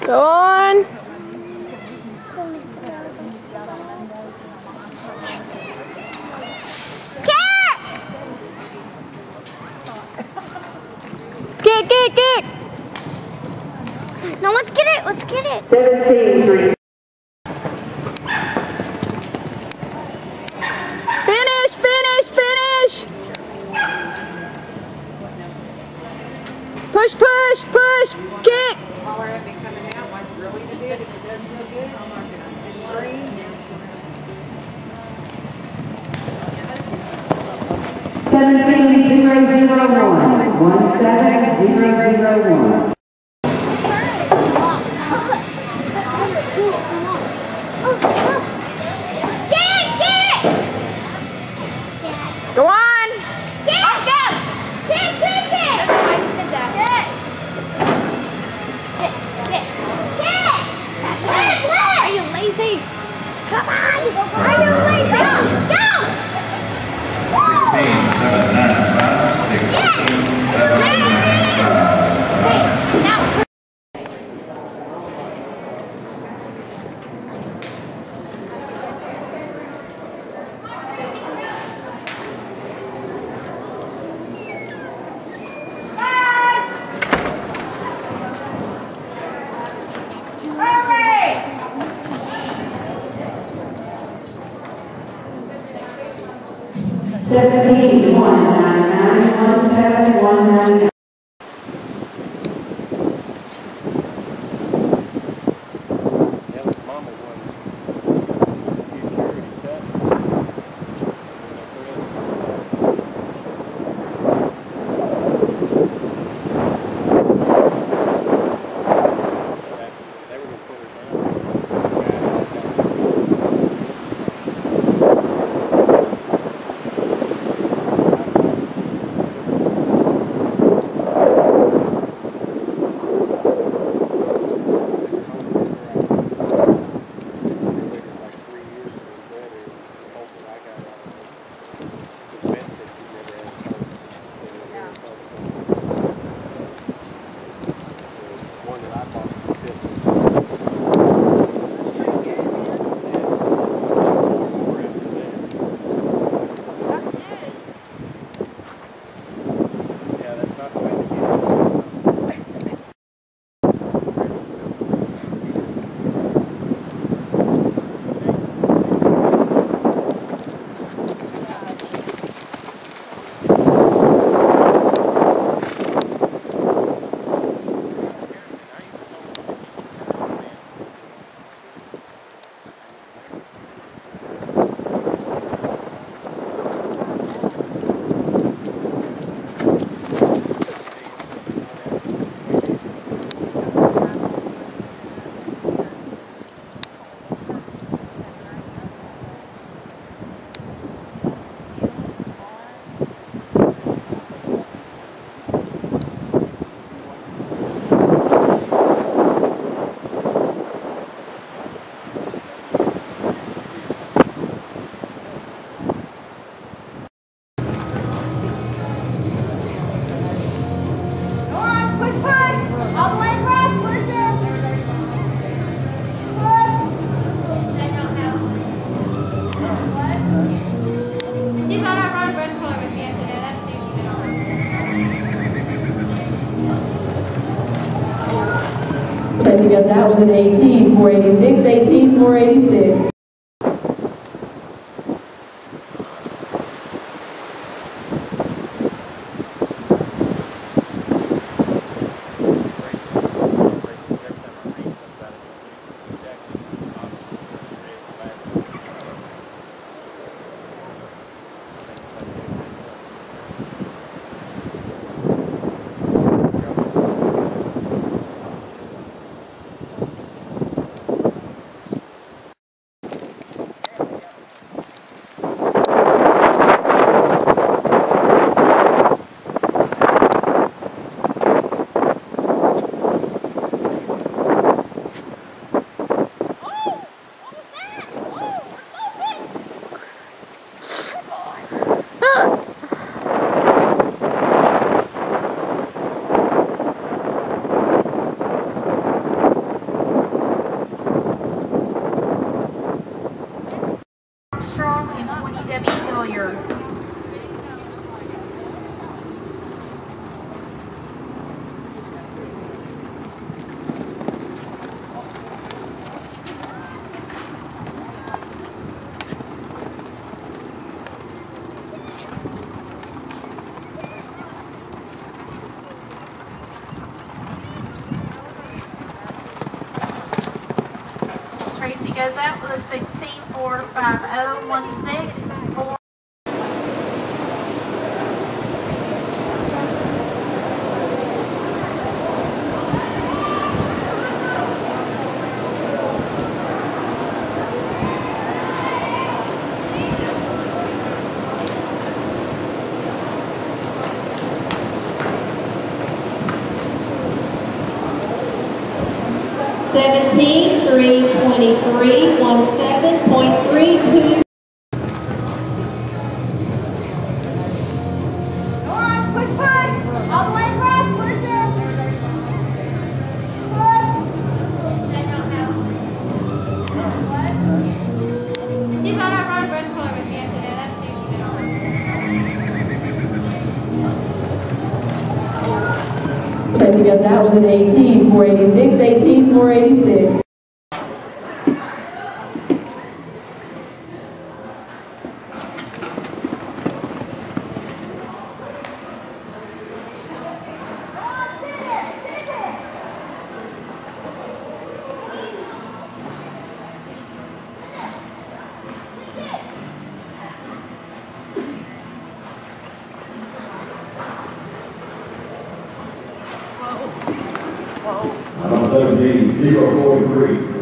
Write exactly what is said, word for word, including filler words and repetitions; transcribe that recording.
Go on. Kick, kick, kick. No, let's get it. Let's get it. seventeen three. Finish, finish, finish. Push, push, push. Kick. Holler at me coming out like really you did. If it does no good, I'm not gonna just scream. seventeen zero zero one. one seven zero zero one. Go on. Get it. Go. Get, get, get. That's why I said that. Get. Get, get. Get. Get. Are you lazy? Come on. Are you lazy? Go. Go. fifteen, seven, nine, five, six, seven, eight, nine, five. Okay, now. seventeen one nine nine one seven one nine. Together, that was an eighteen four eighty-six, eighteen four eighty-six. goes out with a sixteen four five oh one six four. Seventeen three twenty-three one seven point three two. Go on, push, push. All the way across, push it. Push. She thought I brought a red color with me today. That's stupid. Tracy goes out with an eighteen four eighty-six, eighteen four eighty-six. I'm seventeen, zero forty-three.